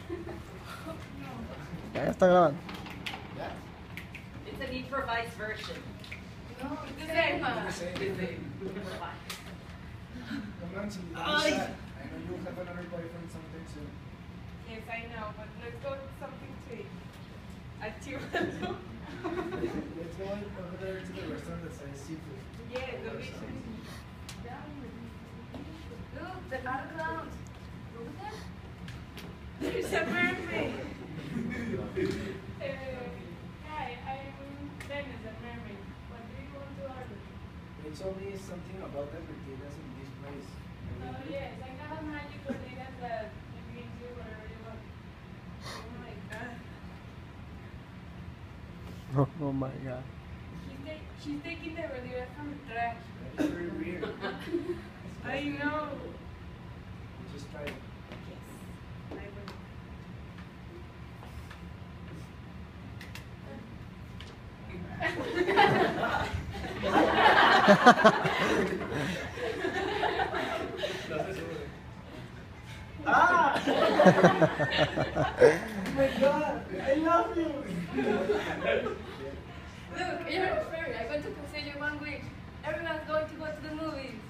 Ya está grabando. It's a Need for Vice version. No, it's the same. Come on, Celine, don't be sad. I know you'll have another boyfriend sometime soon. Yes, I know, but let's go to something to eat. At Tijuana. Let's go over there to the restaurant that sells seafood. Yeah, delicious. Look, the other clouds. Look at that. There's a mermaid. Hi, I'm Dennis, a mermaid. What do you want to order? They told me something about the tortillas in this place. Oh, yes, I have a magic tortillas that gives you whatever you want. Oh my god. Oh my god. She's taking the tortillas from the trash. That is very weird. I know. Just try it. Yes, I will. Ah! Oh my god! I love you! Look, you're a fairy. I'm going to consider you 1 week. Everyone's going to go to the movies.